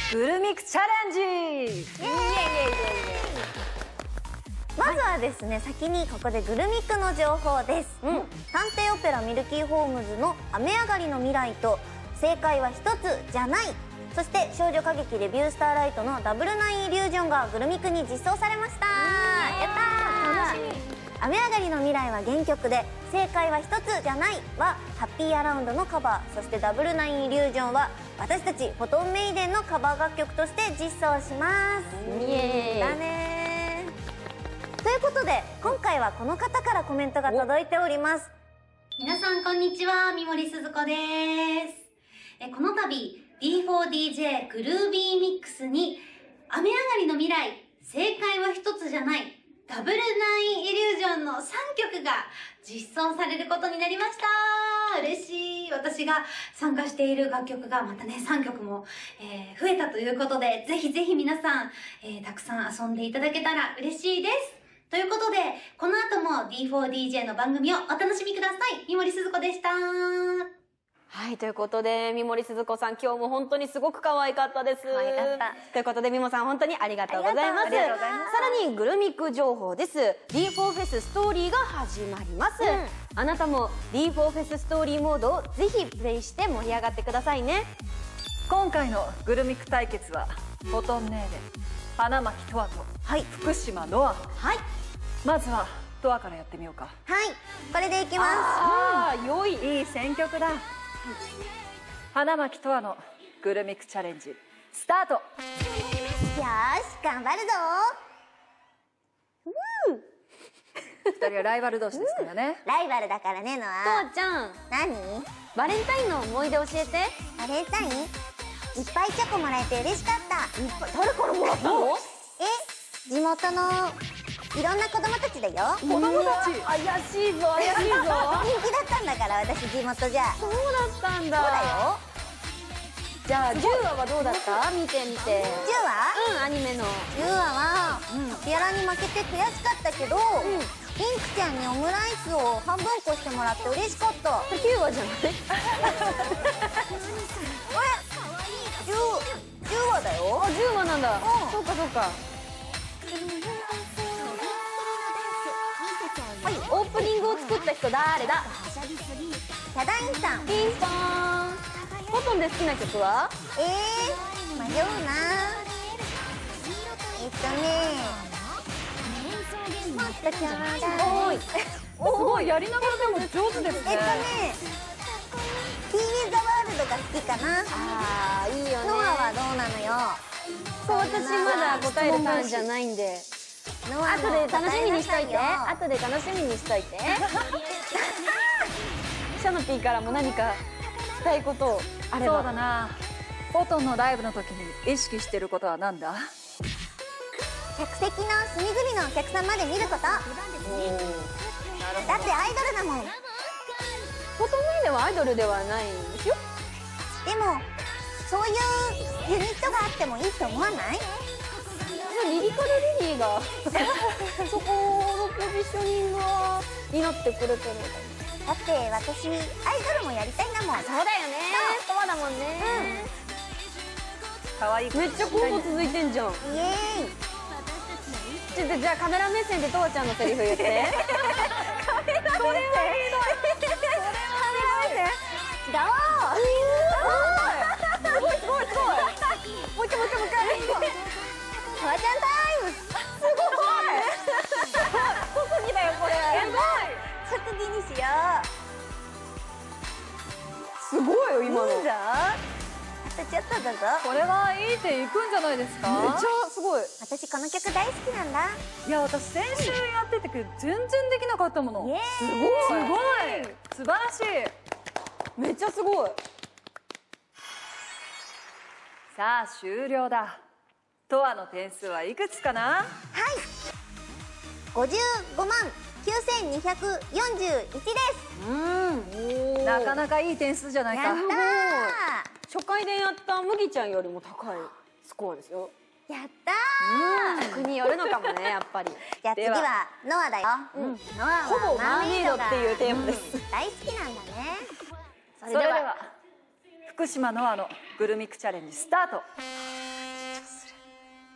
グルミックチャレンジ。イエイイエイイエイイエイ。 まずはですね、先にここでグルミックの情報です。探偵オペラミルキーホームズの雨上がりの未来と正解は一つじゃない、そして少女歌劇レビュースターライトのダブルナインイリュージョンがグルミックに実装されました。やったー。楽しみ。雨上がりの未来は原曲で、正解は一つじゃないはハッピーアラウンドのカバー、そしてダブルナインイリュージョンは私たちフォトンメイデンのカバー楽曲として実装します。イエーイだねー。ということで今回はこの方からコメントが届いております。 皆さんこんにちは、三森すず子です。この度 D4DJ グルービーミックスに雨上がりの未来、正解は一つじゃない、ダブルナインイリュージョンの3曲が実装されることになりました。嬉しい。私が参加している楽曲がまたね3曲も、増えたということで、ぜひぜひ皆さん、たくさん遊んでいただけたら嬉しいです。ということで、この後も D4DJ の番組をお楽しみください。三森すず子でした。 はい、ということで三森すず子さん、今日も本当にすごく可愛かったです。 可愛かった。 ということでみもさん、本当にありがとうございます。 ありがとうございます。 さらにグルミック情報です。 D4 フェスストーリーが始まります。あなたも D4 フェスストーリーモードをぜひプレイして盛り上がってくださいね。 今回のグルミック対決はフォトンメイデン花巻とわと、福島ノア。まずはとわからやってみようか。 はい、これでいきます。 ああ、良い。 いい選曲だ。花巻とわのグルミックチャレンジスタート。 よーし、頑張るぞ 2人はライバル同士ですからね。 ライバルだからね、のとわは。 ちゃん、 何？ バレンタインの思い出教えて。 バレンタイン？いっぱいチョコもらえて嬉しかった。 誰からもらったの？ 地元のいろんな子供たちだよ。 子供たち。 怪しいぞ、怪しいぞ。 人気だったんだから、私地元じゃ。 そうだったんだ。 そうだよ。 じゃあ10話はどうだった？見てみて。 10話？ アニメの 10話はティアラに負けて悔しかったけど、ピンクちゃんにオムライスを半分こしてもらって嬉しかった。 9話じゃない？ 10話だよ。 あ、10話なんだ。そうかそうか。はい、オープニングを作った人誰だ？ ヒャダインさん。 ピンポーン。フォトンで好きな曲は？ 迷うな。もっとちょうだい。 すごい、やりながらでも上手ですね。 ティー・ザ・ワールドが好きかな。 ああ、いいよね。 ノアはどうなのよ。 そう、私まだ答えるターンじゃないんで。後で楽しみにしといて。後で楽しみにしといて。シャノピーからも何かしたいことあれば。 そうだな。フォトンのライブの時に意識してることは何だ？ 客席の隅々のお客さんまで見ること。だってアイドルだもん。 フォトンメイデンはアイドルではないんですよ。 でもそういうユニットがあってもいいと思わない？ リリカルリリーがそこのポジショニングになってくれてるのかだって私アイドルもやりたいんだもん。 そうだよね。そうだもんね。 可愛い。 めっちゃコード続いてんじゃん。 イエーイ。 じゃあカメラ目線でとわちゃんのセリフ言って。カメラ目線。それはひどい。カメラ目線。 ガオー。 すごいすごいすごい。もう一回もう一回もう一回。 とわちゃんタイム。 すごい。特技だよこれ。 特技にしよう。すごいよ今の。 いいぞ。あとちょっとだぞ。 これはいい点いくんじゃないですか？ めっちゃすごい。 私この曲大好きなんだ。 いや、私先週やってたけど全然できなかったもの。 イエーイ。 すごい素晴らしい。 めっちゃすごい。 さあ終了だ。とわの点数はいくつかな？ はい。55万9241です。 なかなかいい点数じゃないか。 やった初回でやった麦ちゃんよりも高いスコアですよ。 ー。やったー。 曲によるのかもねやっぱり。 じゃあ次はノアだよ。ノアはほぼマーメイドっていうテーマです。 大好きなんだね。 それでは福島ノアのグルミックチャレンジスタート。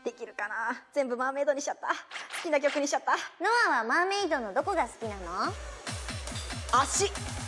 できるかな。全部マーメイドにしちゃった。好きな曲にしちゃった。 ノアはマーメイドのどこが好きなの？ 足。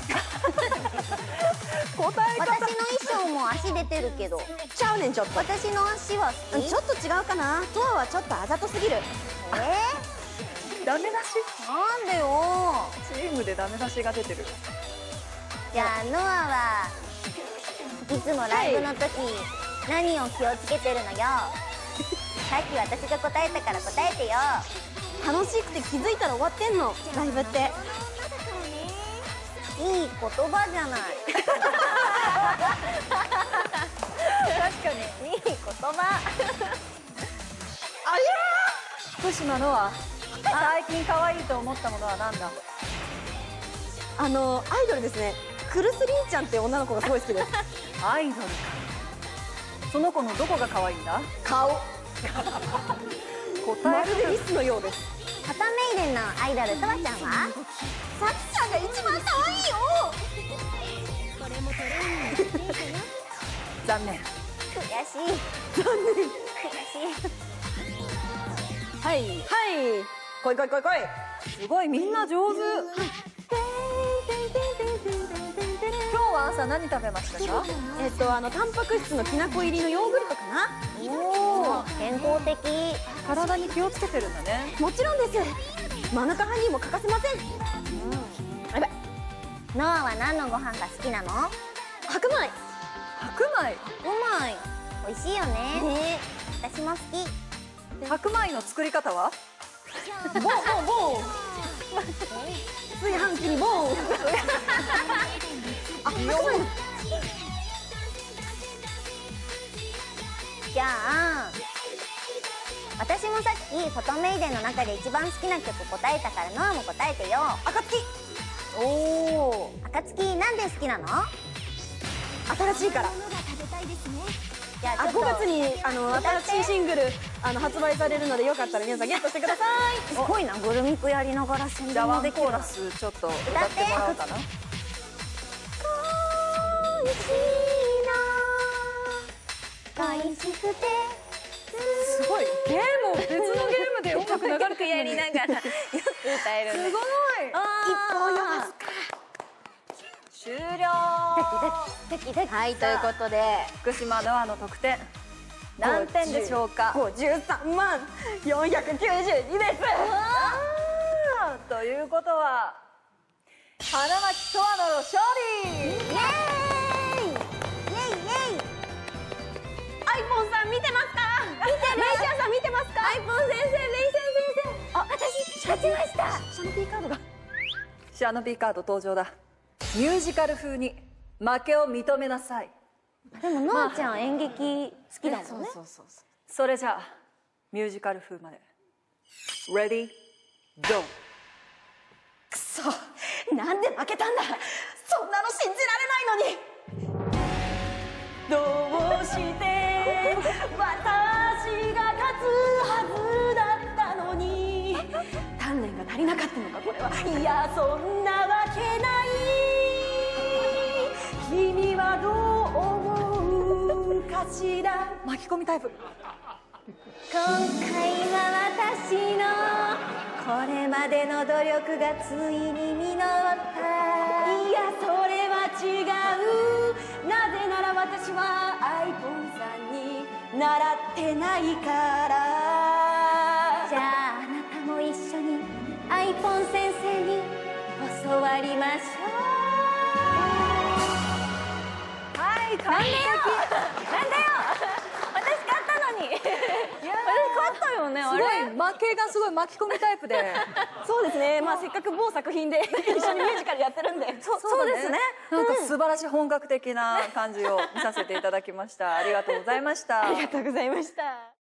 私の衣装も足出てるけど。 ちゃうねん、ちょっと。 私の足は好き？ ちょっと違うかな。トアはちょっとあざとすぎる。 ダメ出し。 なんでよ。 チームでダメ出しが出てる。 じゃあノアはいつもライブの時、何を気をつけてるのよ。さっき私が答えたから答えてよ。 楽しくて気づいたら終わってんの、ライブって。 いい言葉じゃない。確かにいい言葉。 福島のは最近可愛いと思ったものは何だ？ アイドルですね。クルスリンちゃんっていう女の子がすごい好きです。 アイドルか。その子のどこが可愛いんだ？ 顔。 答えまるでリスのようです。 ファタメイデンのアイドルとわちゃんは？ さきちゃんが一番可愛いよ。 残念。 悔しい。 残念。 悔しい。 はいはい。来い来い来い来い。 すごいみんな上手。今日は朝何食べましたか？ タンパク質のきな粉入りのヨーグルトかな。 おお、健康的。 体に気をつけてるんだね。 もちろんです。マヌカハニーも欠かせません。やばい。 ノアは何のご飯が好きなの？ 白米。 白米。 うまい。美味しいよね。私も好き。 白米の作り方は？ ボンボンボン。炊飯器にボン。あ、白米。 じゃあ私もさっきフォトメイデンの中で一番好きな曲答えたからノアも答えてよ。 暁。 おお。 暁なんで好きなの？ 新しいから。 じゃあちょ 5 っと月に新しいシングル発売されるので、よかったら皆さんゲットしてください。 すごいな、グルミックやりながら宣じゃあワン伝もできる。 コーラスちょっと歌ってもらおうかな。 恋しくてすごい。ゲームを別のゲームで音楽流れてやりながらよく歌えるね。 すごい。 一歩読まず終了。 ドキドキ。 はい、ということで福島ノアの得点何点でしょうか ？53万492です。 ということは花巻とわの勝利。 イエーイイエイイエイ。 アイポンさん見てますか？見てる。レイシャーさん見てますか？アイポン先生、レイシャー先生。 あ、私勝ちました。 シャノピーカードが。 シャノピーカード登場だ。ミュージカル風に負けを認めなさい。 でもノアちゃん演劇好きだもんね。 それじゃあミュージカル風まで Ready Go。 くそ、なんで負けたんだ。そんなの信じられないのに。どうして私が勝つはずだったのに。鍛錬が足りなかったのか、これは。いや、そんなわけない。君はどう思うかしら。 巻き込みタイプ。 今回は私のこれまでの努力がついに実った。 いや、それは違う。なぜなら私はアイポンさんに習ってないから。 じゃああなたも一緒にアイポン先生に教わりましょう。 はい、完璧。 なんだよ私勝ったのに。私勝ったよね。 すごい負けがすごい巻き込みタイプで。 そうですね、まあせっかく某作品で一緒にミュージカルやってるんで。 そうですね。なんか素晴らしい本格的な感じを見させていただきました。ありがとうございました。 ありがとうございました。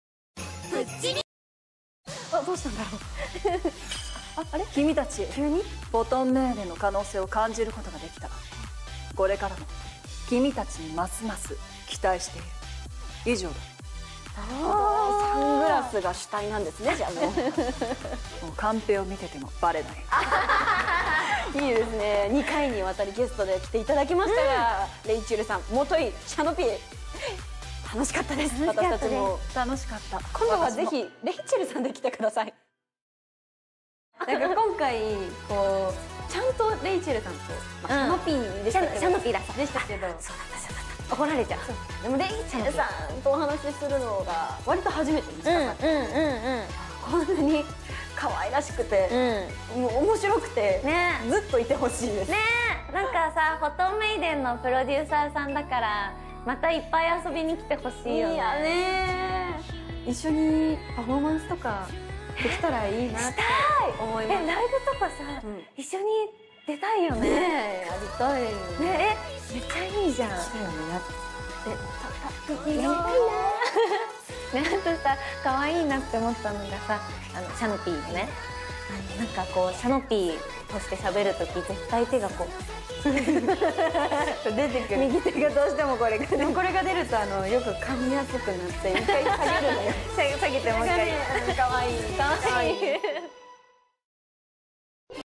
あ、どうしたんだろう。 あれ？君たち急にボトンメーレの可能性を感じることができた。これからも君たちにますます期待している。以上だ。 サングラスが主体なんですね、じゃあもう。 もうカンペを見ててもバレない。 いいですね。2回にわたりゲストで来ていただきましたが、レイチェルさん、元井シャノピー、 楽しかったです。 楽しかったです私たちも楽しかった。 今度はぜひレイチェルさんで来てください。なんか今回こうちゃんとレイチェルさんと、シャノピーでしたけど、 シャノピーだでしたけど、 そうだった怒られちゃう。 でもレイチェルさんとお話しするのが割と初めてに近かった。こんなに可愛らしくて、もう面白くて、 ねずっといてほしいです。 ねなんかさ、フォトメイデンのプロデューサーさんだからまたいっぱい遊びに来てほしいよね。 いやね、一緒にパフォーマンスとかできたらいいなって思います。 ライブとかさ、一緒に出たいよね。 ねえ、やりたいよね。 ねめっちゃいいじゃん。 そうよね、ややりたいな。ね、あとさ、可愛いなって思ったのがさ、シャノピーのね、なんかこうシャノピーとして喋るとき絶対手がこう出てくる。 右手がどうしてもこれがでもこれが出るとよく噛みやすくなって一回下げるのよ。 下げてもう一回可愛い。 可愛い